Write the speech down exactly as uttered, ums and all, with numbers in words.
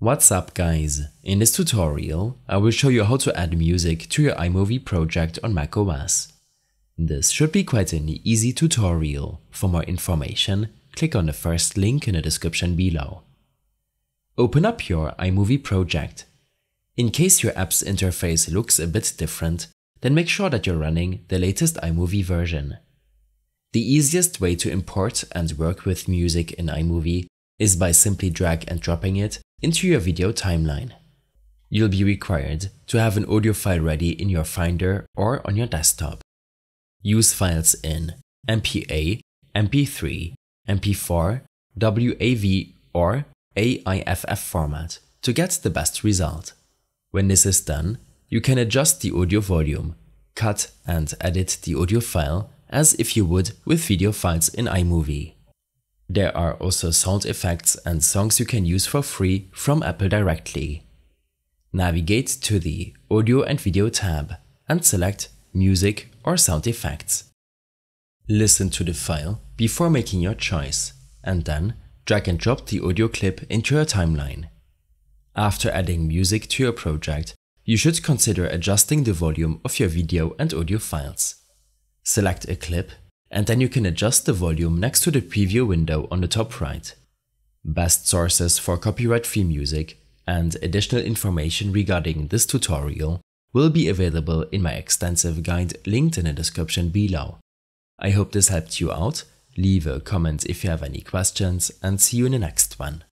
What's up guys, in this tutorial I will show you how to add music to your iMovie project on macOS. This should be quite an easy tutorial. For more information, click on the first link in the description below. Open up your iMovie project. In case your app's interface looks a bit different, then make sure that you're running the latest iMovie version. The easiest way to import and work with music in iMovie is by simply drag and dropping it into your video timeline. You'll be required to have an audio file ready in your Finder or on your desktop. Use files in M P A, M P three, M P four, W A V or A I F F format to get the best result. When this is done, you can adjust the audio volume, cut and edit the audio file as if you would with video files in iMovie. There are also sound effects and songs you can use for free from Apple directly. Navigate to the Audio and Video tab and select Music or Sound Effects. Listen to the file before making your choice, and then drag and drop the audio clip into your timeline. After adding music to your project, you should consider adjusting the volume of your video and audio files. Select a clip, and then you can adjust the volume next to the preview window on the top right. Best sources for copyright-free music and additional information regarding this tutorial will be available in my extensive guide linked in the description below. I hope this helped you out. Leave a comment if you have any questions, and see you in the next one.